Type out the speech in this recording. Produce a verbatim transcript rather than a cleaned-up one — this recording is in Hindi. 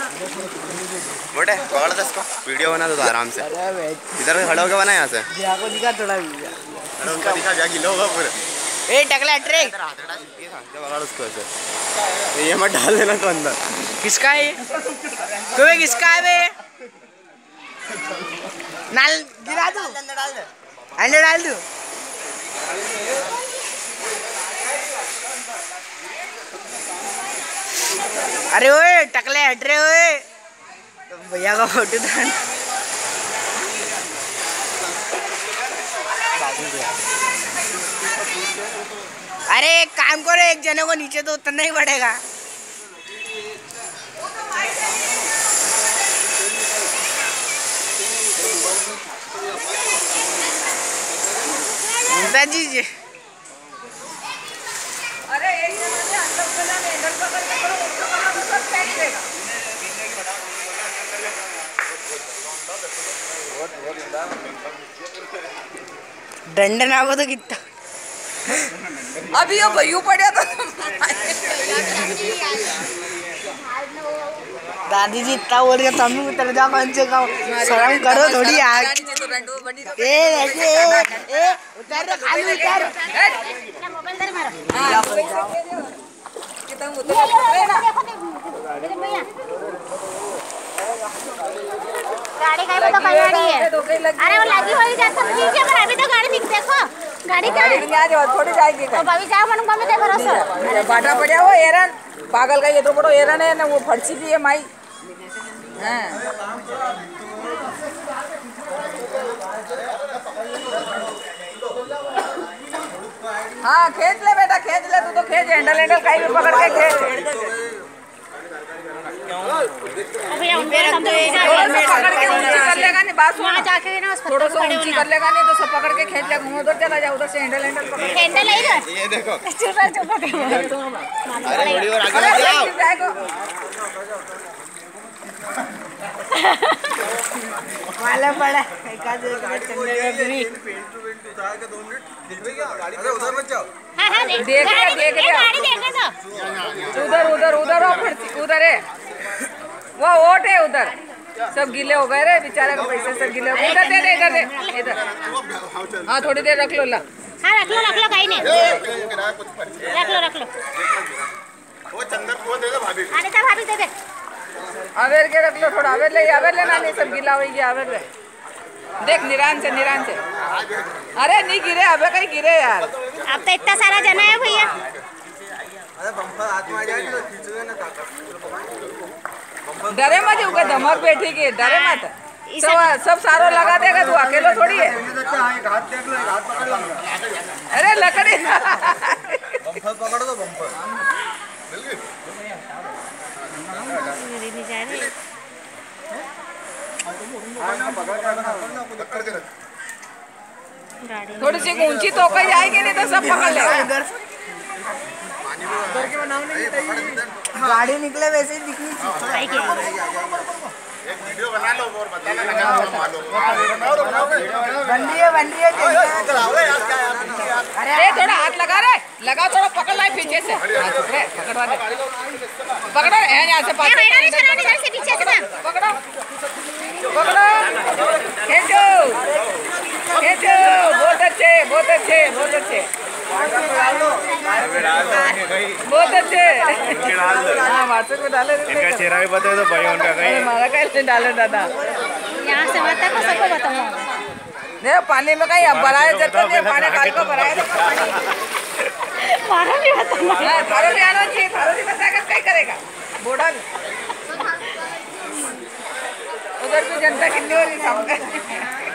बोटे पकड़ दे इसको, वीडियो बना दो तो आराम से। इधर खड़े होकर बना यहाँ से। को दिखा थोड़ा उनका दिखा जा गिला होगा पूरे। ए टकला ट्रेक पकड़ उसको ऐसे, ये मत डाल देना तो अंदर। किसका है तुम्हें? किसका है बे? नाल गिरा दो, अंदर डाल दे, अंदर डाल दो। अरे ओए टकले हट रहे ओए, भैया का फोटो था। अरे एक काम करो, एक जने को नीचे तो उतरना ही पड़ेगा। जी जी अरे एक जने से अंदर चला ले, अंदर पकड़ के करो, उसको करो, उसको फेंक देगा। डंडा ना हो तो कितना अभी ये भैयू पड़ा था। दादी जी इतना बोल रहे तुम उतर जाओ, कौन से का शर्म करो थोड़ी यार। ए ऐसे ए उतर खाली उतर, मोबाइल दे मारो। कितना उतर गाड़ी का भी तो गाड़ी है। अरे वो लगी हुई जाता है, ठीक है, पर अभी तो गाड़ी दिख देखो, गाड़ी का गाड़ी नहीं आ जाओ, थोड़ी जाएगी। तो भाभी जाओ मन मम्मी दे भरोसा। अरे बाटा पड़ा वो एरन पागल का, ये तो बड़ो एरन है ना, वो फड़सी दी है माई। हाँ हाँ खींच ले बेटा, खींच ले, तू तो खींच, हैंडल हैंडल कहीं भी पकड़ के खींच। अभी हम मेरा हम तो पकड़ के ऊंची कर लेगा नहीं, बात वहां जाके ना उस थोड़ा सा ऊंची कर लेगा नहीं तो सब पकड़ के खींच लेगा। उधर चला जा, उधर से हैंडल हैंडल पकड़, हैंडल है इधर, ये देखो। चुप रह चुप रह। अरे थोड़ी और आगे मत जाओ। माला पड़ा एक आध चंद्रगिरी। अरे उधर मत जाओ। हां हां देख देख रहे देख रहे गाड़ी देखे तो उधर उधर उधर उधर है वो ओट है उधर, सब गीले हो गए रे बेचारे का, पैसे सब गीले हो गए। इधर दे दे, इधर दे, इधर। हाँ थोड़ी देर रख लो ला। हां रख लो रख लो, कहीं नहीं, रख लो रख लो। वो चंदन को दे दे भाभी। अरे तो भाभी दे दे, आवेर के रख लो थोड़ा, आवेर ले, आवेर लेना नहीं, सब गीला हो गया, आवेर ले। देख निरान से, निरान से। अरे नहीं गिरे, अबे कहीं गिरे यार। अब तो इतना सारा जना है भैया। अरे बम्पर हाथ में आ जाएगी तो खींचोगे ना ताकत। डरे मत, उनका धमक बैठी की, डरे मत। सब सब सारो लगा देगा, तू अकेलो थोड़ी है। हाथ देख लो, हाथ पकड़ लो। अरे लकड़ी बम्पर पकड़ दो, बम्पर मिल गई। मेरी जा रही है थोड़ी सी ऊंची तो कहीं जाएगी नहीं तो सब पकड़ लेगा। गाड़ी निकले वैसे ही दिखनी चाहिए। एक वीडियो बना लो और बताना लगा मालूम। बन रही है बन रही है। अरे थोड़ा हाथ लगा रे, लगा थोड़ा, पकड़ ला पीछे से, पकड़वा दे, पकड़ो यहाँ से पास से पीछे से ना पकड़ो पकड़ो, खींचो खींचो, बहुत अच्छे बहुत अच्छे बहुत अच्छे बहुत अच्छे। हाँ व्हाट्सएप में डाले, इनका चेहरा भी बताओ तो भाई उनका कहीं। हमारा कैसे डाले दादा, यहाँ से बता को सबको बताऊँ। नहीं पानी में कहीं अब भराए जाते नहीं, पानी काल को भराए मारा भी बताऊँ, थारो भी आना चाहिए, थारो भी बताएगा क्या करेगा बोड़ा भी। उधर भी जनता कितनी हो रही सामने।